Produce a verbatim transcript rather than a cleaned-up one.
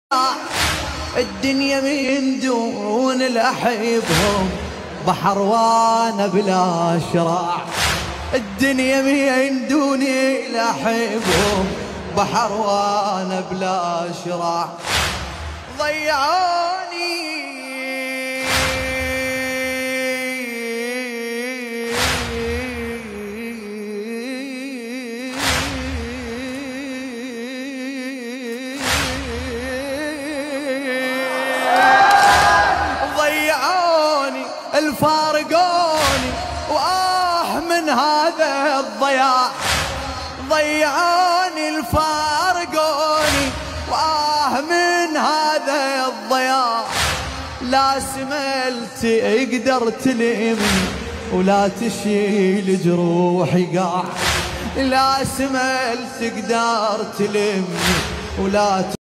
الدنيا من دون الأحبهم بحر وانا بلا شراع. الدنيا من دون الأحبهم بحر وانا بلا شراع. ضيعوني الفارقوني وآه من هذا الضياع. ضيعوني الفارقوني وآه من هذا الضياع. لا سملت اقدر تلمني ولا تشيل جروحي قاع. لا سملت اقدر تلمني ولا